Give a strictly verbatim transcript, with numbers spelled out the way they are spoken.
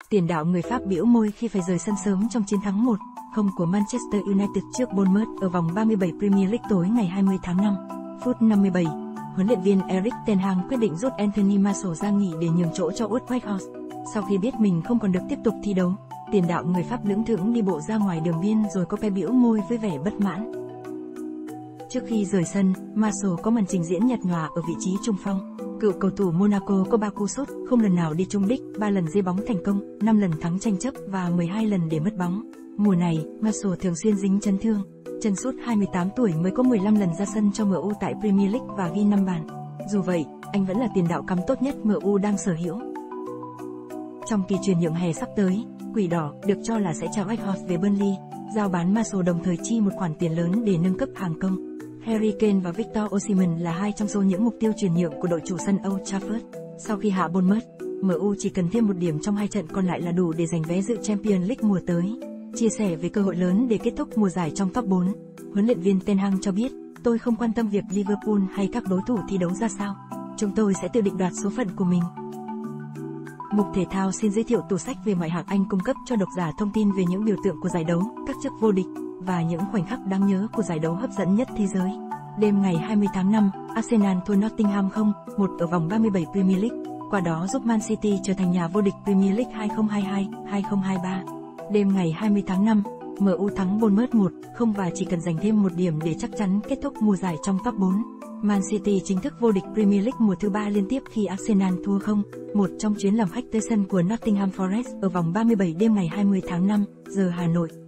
Tiền đạo người Pháp bĩu môi khi phải rời sân sớm trong chiến thắng một không của Manchester United trước Bournemouth ở vòng ba mươi bảy Premier League tối ngày hai mươi tháng năm. Phút năm mươi bảy, huấn luyện viên Erik ten Hag quyết định rút Anthony Martial ra nghỉ để nhường chỗ cho Wout Weghorst. Sau khi biết mình không còn được tiếp tục thi đấu, tiền đạo người Pháp lững thững đi bộ ra ngoài đường biên rồi có phe bĩu môi với vẻ bất mãn. Trước khi rời sân, Martial có màn trình diễn nhạt nhòa ở vị trí trung phong. Cựu cầu thủ Monaco có ba cú sút, không lần nào đi trúng đích, ba lần giê bóng thành công, năm lần thắng tranh chấp và mười hai lần để mất bóng. Mùa này, Martial thường xuyên dính chấn thương. Chân sút hai mươi tám tuổi mới có mười lăm lần ra sân cho em u tại Premier League và ghi năm bàn. Dù vậy, anh vẫn là tiền đạo cắm tốt nhất em u đang sở hữu. Trong kỳ chuyển nhượng hè sắp tới, Quỷ Đỏ được cho là sẽ chào Weghorst về Burnley, giao bán Martial đồng thời chi một khoản tiền lớn để nâng cấp hàng công. Harry Kane và Victor Osimhen là hai trong số những mục tiêu chuyển nhượng của đội chủ sân Old Trafford. Sau khi hạ Bournemouth, em u chỉ cần thêm một điểm trong hai trận còn lại là đủ để giành vé dự Champions League mùa tới. Chia sẻ về cơ hội lớn để kết thúc mùa giải trong top bốn, huấn luyện viên Ten Hag cho biết, tôi không quan tâm việc Liverpool hay các đối thủ thi đấu ra sao. Chúng tôi sẽ tự định đoạt số phận của mình. Mục Thể thao xin giới thiệu tủ sách về ngoại hạng Anh cung cấp cho độc giả thông tin về những biểu tượng của giải đấu, các chức vô địch và những khoảnh khắc đáng nhớ của giải đấu hấp dẫn nhất thế giới. Đêm ngày hai mươi tháng năm, Arsenal thua Nottingham không một ở vòng ba mươi bảy Premier League, qua đó giúp Man City trở thành nhà vô địch Premier League hai không hai hai hai không hai ba. Đêm ngày hai mươi tháng năm, em u thắng Bournemouth một không và chỉ cần giành thêm một điểm để chắc chắn kết thúc mùa giải trong top bốn. Man City chính thức vô địch Premier League mùa thứ ba liên tiếp khi Arsenal thua không một trong chuyến làm khách tới sân của Nottingham Forest ở vòng ba mươi bảy đêm ngày hai mươi tháng năm, giờ Hà Nội.